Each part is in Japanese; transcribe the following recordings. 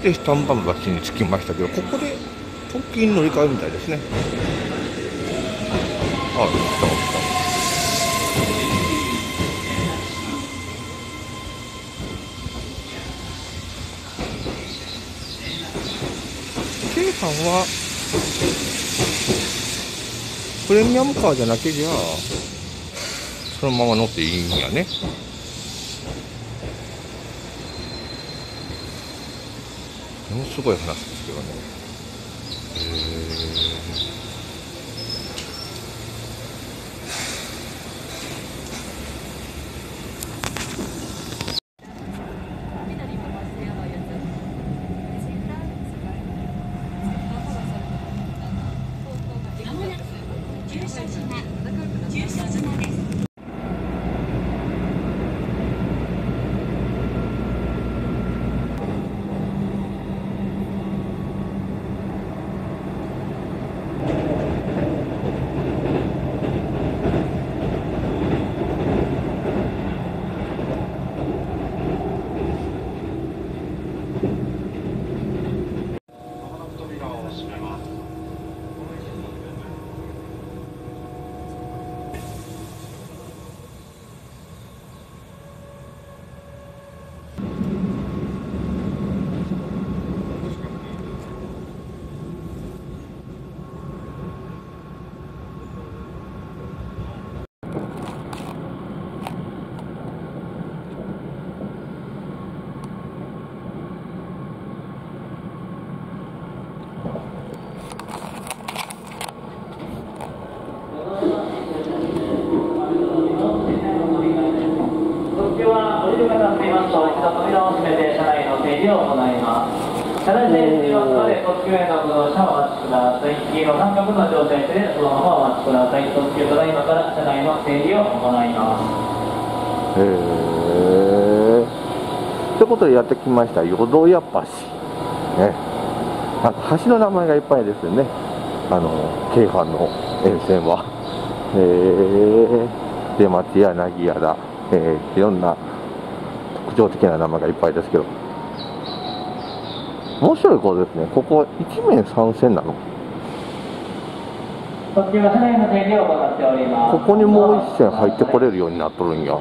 で3番橋に着きましたけど、ここで特急に乗り換えるみたいですね。あ、来た来た。K さんはプレミアムカーじゃなけりゃそのまま乗っていいんやね。ものすごい話ですけどね。 車内整理をまで特急へのご乗車をお待ちください。黄色三角の乗車位置でそのままお待ちください。特急ただいまから車内の整理を行います。 ということでやってきました淀屋橋ね。なんか橋の名前がいっぱいですよね。京阪の沿線は。出町や柳屋だ、いろんな特徴的な名前がいっぱいですけど、面白いことですね。ここ一面三線なの。 こちら車内の整理を行っております。 ここにもう一線入ってこれるようになっとるんや。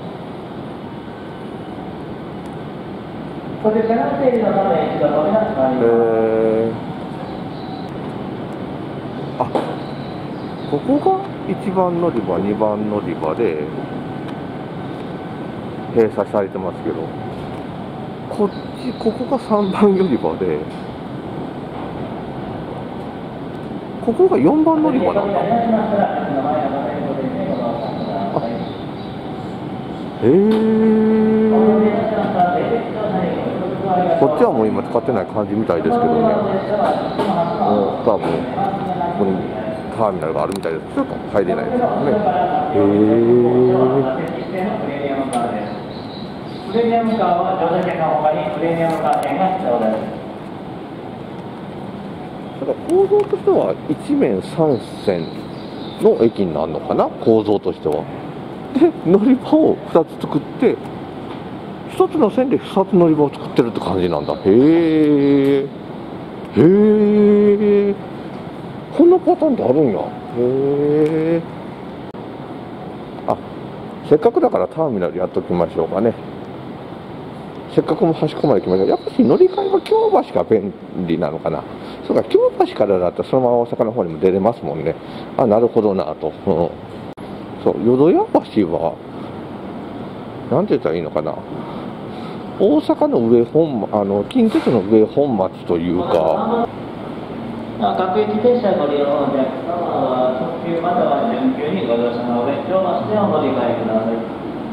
こちら車内整理のため一度飛び出しまいります。 あ、ここが1番乗り場、2番乗り場で閉鎖されてますけど、ここが3番乗り場で、ここが4番乗り場なんだ。こっちはもう今使ってない感じみたいですけどね。多分ここにターミナルがあるみたいです。ちょっと入れないですからね。 プレミアムカーは乗車券の他にプレミアムカー券が必要です。 だから構造としては一面3線の駅になるのかな、構造としては。で乗り場を2つ作って、1つの線で2つ乗り場を作ってるって感じなんだ。へえ、こんなパターンってあるんや。あ、せっかくだからターミナルやっときましょうかね。せっかくも端っこまで来ました。やっぱり乗り換えは京橋が便利なのかな。そうか、京橋からだったらそのまま大阪の方にも出れますもんね。あ、なるほどなと。そう、淀屋橋はなんて言ったらいいのかな。大阪の上本、近鉄の上本町というか。 各駅停車ご利用のお客様は特急または準急にご乗車の上、京橋でお乗り換えください。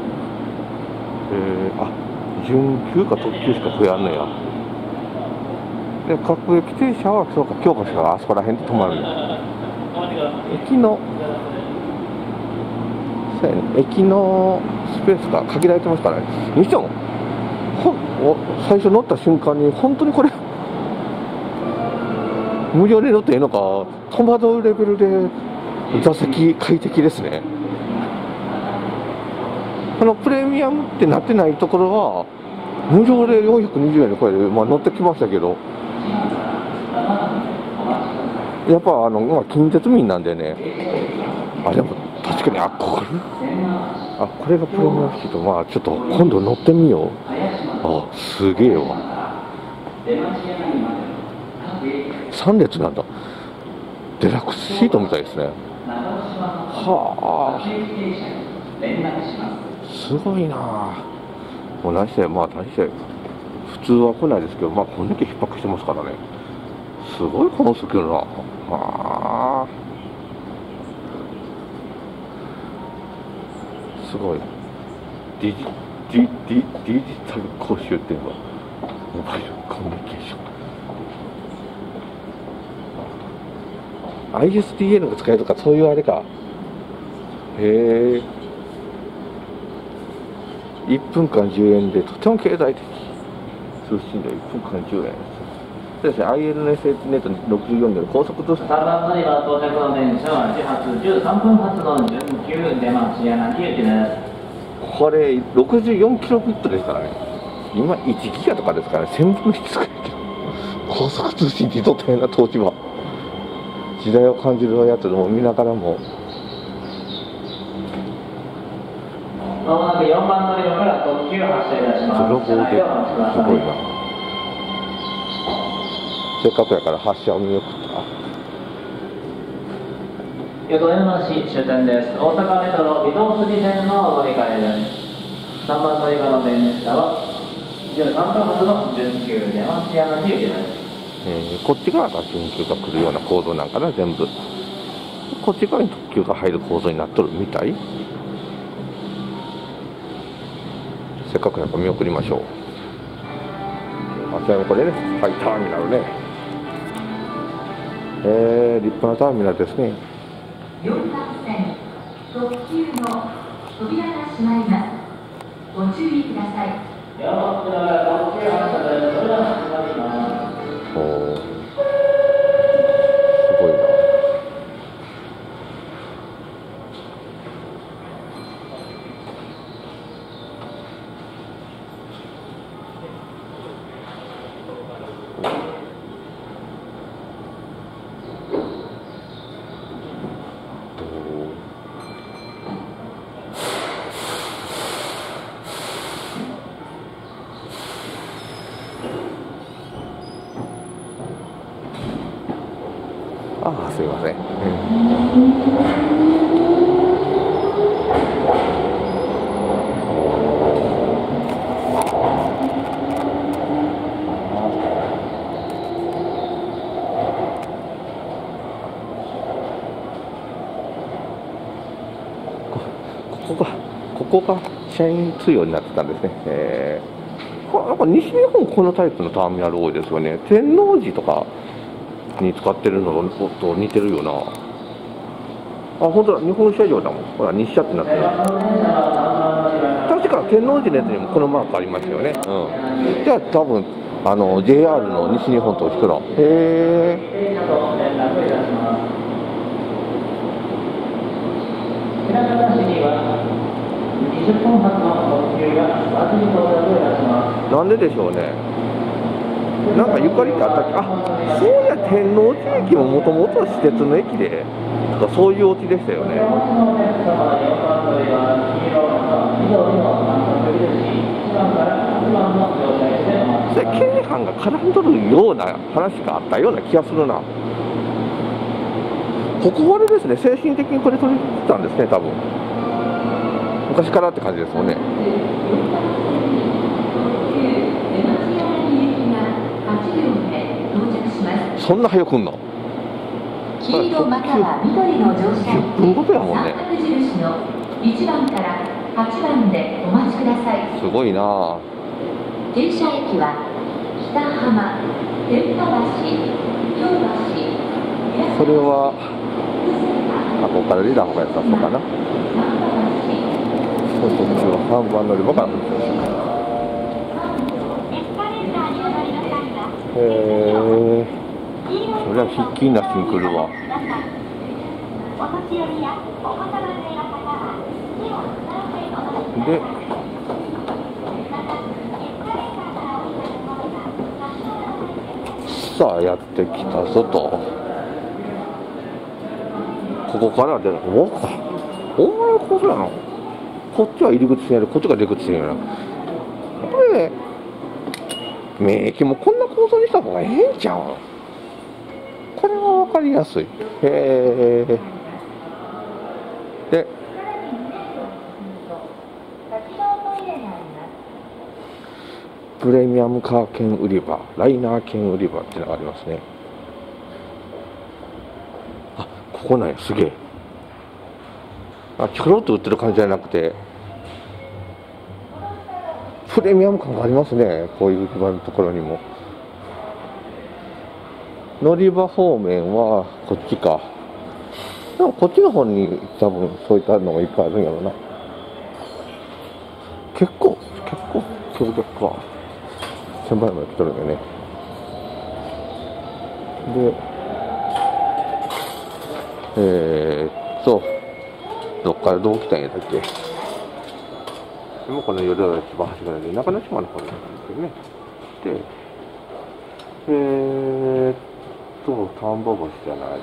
あ、準急か特急しか増やんのや。で各駅停車はそうか、京橋からあそこら辺で止まるんや。駅のそうやね、駅のスペースが限られてますからね。にしても最初乗った瞬間に本当にこれ無料で乗っていいのか戸惑うレベルで座席快適ですね。プレミアムってなってないところは無料で420円でこれ、乗ってきましたけど、 やっぱまあ、近鉄民なんでね、でも確かにこれがプレミアムシート。まあちょっと今度乗ってみよう。すげえわ。3列なんだ。デラックスシートみたいですね。はあ、すごいな。もう何してまあ大して普通は来ないですけど、まあこんだけ逼迫してますからね。すごい本数来るな。すごい。デジタル公衆電話、モバイルコミュニケーション、ISDN が使えるとか、そういうあれか。へえ。1分間10円でとても経済的。通信料1分間10円。そうですね、ILNS ネット64で高速と 3番乗り場到着の電車は始発13分発の準急出町柳行きです。 これ64キロビットですからね。今1ギガとかですからね。1000分の1使えるけど、高速通信ってとったような当時は時代を感じるやつでも見ながらも。 まもなく4番乗り場から特急発車いたします。 泥棒ですごいな。せっかくやから発車を見送った。 横山市終点です。大阪メトロ御堂筋線の乗り換えです。3番乗り場の電車は13分発の準急出町柳行きです。 こっち側が準急が来るような構造なんかな、全部。こっち側に特急が入る構造になっとるみたい。せっかくやっぱ見送りましょう。あちらもこれね、はい、ターミナルね。立派なターミナルですね。 4番線特急の扉が閉まります。ご注意ください。 4番乗り場から特急発車です。扉が閉まります。 すごいな。すいません。ここが社員通用になってたんですね。なんか西日本このタイプのターミナル多いですよね。天王寺とかに使ってるのと似てるよな。本当だ、日本車両だもん。ほら、日車ってなってる。確か天王寺のやつにもこのマークありましたよね。じゃあ多分JR の西日本と一緒だ。へえ。なんででしょうね。なんかゆかりってあったっけ。そうや、天王寺駅ももともと私鉄の駅でとか、そういうお家でしたよね。それ京阪が絡んどるような話があったような気がするな。ここあれですね、精神的にこれ取りたんですね、多分昔からって感じですもんね。そんな早く来んの？ 黄色または緑の乗車 10分ごとやもんね。 三角印の1番から8番でお待ちください。 すごいな。 停車駅は北浜、天満橋、京橋。 それはここから出た方が良さそうかな。そうそう、3番乗り場から。それはひっきりなしに来るわ。で、 さあやってきたぞと。ここから出る。お前こそやな。こっちは入り口線やる、こっちが出口線やな。これ免疫もこんな構造にした方がええんちゃう。これは分かりやすい。へえ。でプレミアムカー券売り場、ライナー券売り場っていうのがありますね。あ、ここなんや、すげえ。あ、ちょろっと売ってる感じじゃなくて、プレミアム感がありますね、こういう売り場のところにも。乗り場方面はこっちか。でもこっちの方に多分そういったのがいっぱいあるんやろうな。結構強力か。1000倍まで来とるんだよね。で、どっからどう来たんやったっけ。今この夜は一番端からで、中之島の方になるんですけどね。で、丹波橋じゃない。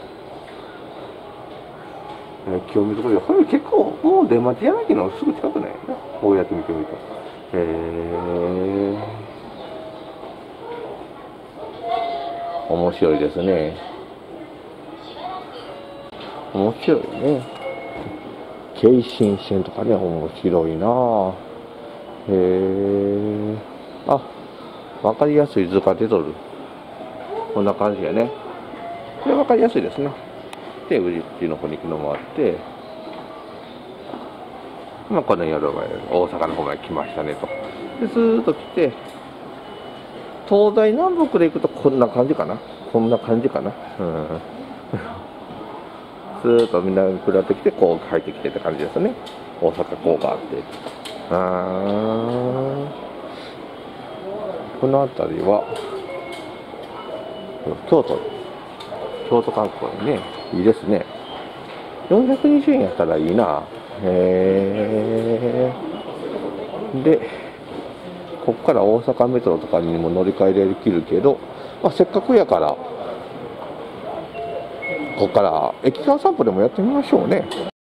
清水これ、これ結構、もう出町柳のすぐ近くないな。こうやって見てみると。面白いですね。面白いね。京浜線とかね、面白いなぁ。あ、わかりやすい図が出とる。こんな感じやね。これわかりやすいですね。で、宇治の方に行くのもあって、まあ、この夜は大阪の方まで来ましたねと。で、ずーっと来て、東西南北で行くとこんな感じかな。こんな感じかな。ずーっとみんな下ってきて、こう入ってきてって感じですね。大阪こうがあって。この辺りは、京都観光ね、いいですね。420円やったらいいな。で、こっから大阪メトロとかにも乗り換えできるけど、まあ、せっかくやから、こっから駅間散歩でもやってみましょうね。